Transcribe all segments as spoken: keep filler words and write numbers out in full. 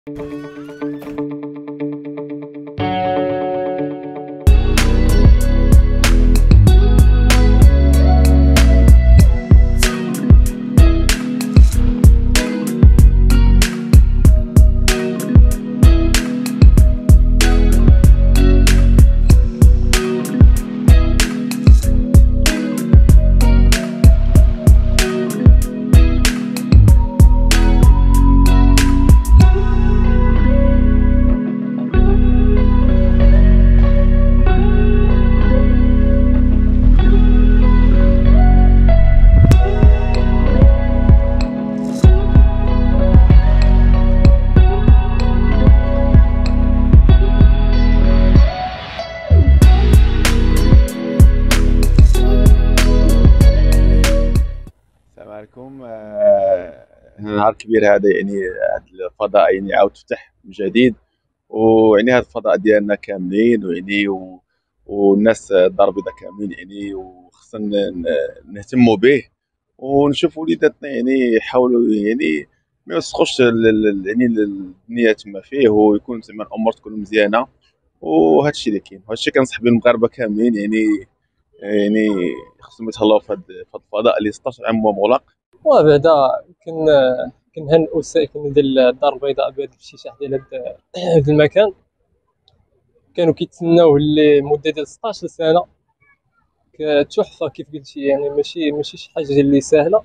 عليكم. نهار كبير هذا، يعني هذا الفضاء يعني عاود فتح من جديد، ويعني هذا الفضاء ديالنا كاملين، ويعني و... والناس الدار البيضاء كاملين يعني، وخصنا نهتموا به ونشوفوا وليداتنا يعني يحاولوا يعني ما يوسخوش يعني الدنيا تما فيه، ويكون زعما الامور تكون مزيانه. وهذا الشيء اللي كاين، وهذا الشيء كنصح به المغاربه كاملين يعني يعني خصهم يتهلاو في هذا الفضاء اللي ستة عشر عام مغلق. وبعدا كن كنهنئوا الساكنين ديال الدار البيضاء بهذا الافتتاح ديال هذا المكان. كانوا كيتسناوه لمده ديال ستة عشر سنه، تحفه كيف قلتي، يعني ماشي ماشي شي حاجه اللي سهله،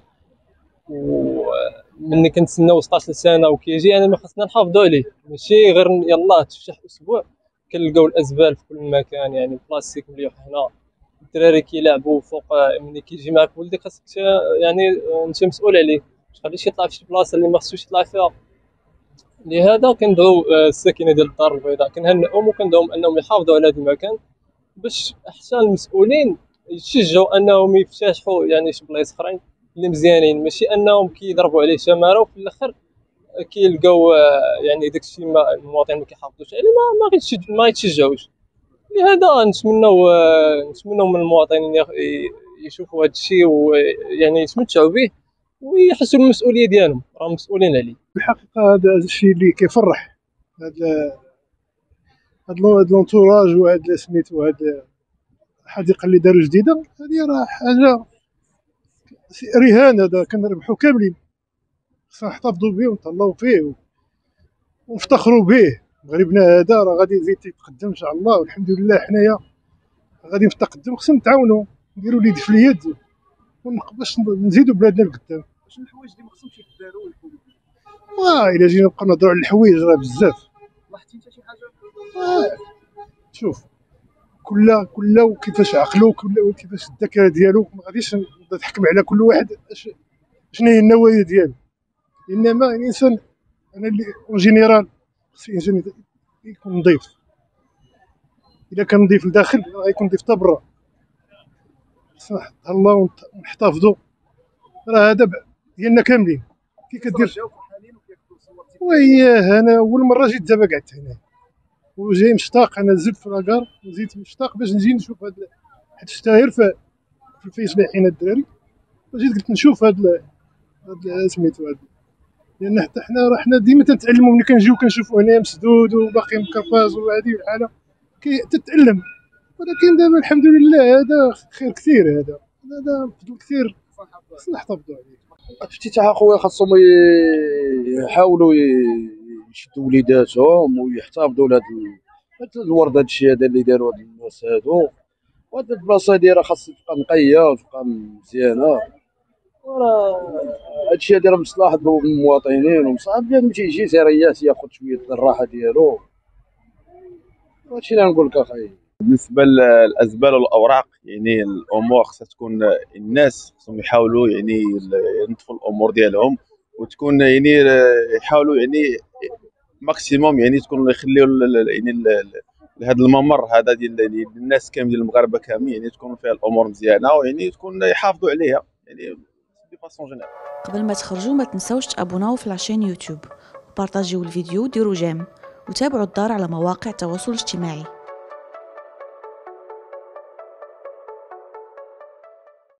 ومني كنتسناو ستة عشر سنه وكيجي يعني ما خصنا نحافظوا عليه، ماشي غير يلاه تفتح اسبوع كنلقاو الازبال في كل مكان، يعني بلاستيك مليح هنا، الدراري كيلعبوا فوق. ملي كيجي معك ولدك خاصك يعني انت مسؤول عليه، ما تخليش يطلع في شي بلاصه اللي ما خصوش يطلع فيها. لهذا كندعو الساكنه ديال الدار البيضاء، كنهنئهم وكندعوهم انهم يحافظوا على هذا المكان، باش حتى المسؤولين يشجعوا انهم يفتحوا يعني شي بلايص اخرين اللي مزيانين، ماشي انهم كيضربوا عليه شماره وفي الاخر كيلقاو يعني داكشي ما المواطنين ما كيحافظوش عليه، ما ما ما يتشجعوش. لهذا نتمنوا نتمنوا من المواطنين يشوفوا هذا الشيء ويعني يتمتعوا به ويحسوا بالمسؤوليه ديالهم، راهم مسؤولين عليه. الحقيقه هذا الشيء اللي كيفرح، هذا هذا لونتوراج وهذا سميتو هذا الحديقه اللي داروا جديده، هذه راه حاجه رهان، هذا كنربحوا كاملين، خصنا نحتفظوا به ونتهلاو فيه ونفتخروا به. مغربنا هذا راه غادي يزيد يتقدم ان شاء الله، والحمد لله حنايا غادي في التقدم، خصنا نتعاونوا نديروا اليد في اليد باش نزيدوا بلادنا لقدام. شنو الحوايج اللي ما خصهمش يداروا ويكونوا؟ واه الا جينا نبقاو نهضروا على الحوايج راه بزاف. لاحظتي انت شي حاجه؟ آه. شوف كل كل وكيفاش عقلو، كل كيفاش الذكاء ديالو، ما غاديش نبدا نحكم على كل واحد شنو هي النوايا ديالو، انما الانسان انا اللي اون جينيرال خص الانسان يكون نظيف. الا كان نظيف لداخل غيكون نظيف حتى برا. خصنا نتهلاو ونحتفظوا، راه هذا ديالنا كاملين. كي كدير وياه، انا اول مره جيت دابا قعدت هنا وجاي مشتاق، انا زدت في لاكار وزيت مشتاق باش نجي نشوف هاد حيت شتاهر في الفيس بايعين الدراري، وجيت قلت نشوف هاد هاد سميتو هاد، لان حتى حنا راه حنا ديما تنتعلموا ملي كنجيو كنشوفوا هنا مسدود وباقي مكرفاز وهادي الحاله كتتعلم، ولكن دابا الحمد لله هذا خير كثير، هذا هذا فضل كثير خصنا نحتفظوا عليه. افتتاح اخويا خاصهم يحاولوا يشدوا وليداتهم ويحتفظوا لهاد الورد، هاد الشيء هذا اللي داروا هاد الناس هادو، وهاد البلاصه هادي راه خاصها تبقى نقيه وتبقى مزيانه، وراه هادشي هادي راه مصلحة المواطنين ومصلحة بنادم تيجي سيريات ياخذ شويه الراحه ديالو. هادشي اللي نقول لك اخاي. بالنسبه للازبال والاوراق، يعني الامور خصها تكون، الناس خصهم يحاولوا يعني ينظفوا الامور ديالهم، وتكون يعني يحاولوا يعني ماكسيموم يعني تكون يخليوا يعني هذا الممر هذا ديال الناس كامل ديال المغاربه كاملين، يعني تكون فيها الامور مزيانه، ويعني تكون يحافظوا عليها يعني دي فاسون جينيرال. قبل ما تخرجوا ما تنساوش تابوناو في لاشين يوتيوب وبارطاجيو الفيديو وديروا جيم، وتابعوا الدار على مواقع التواصل الاجتماعي.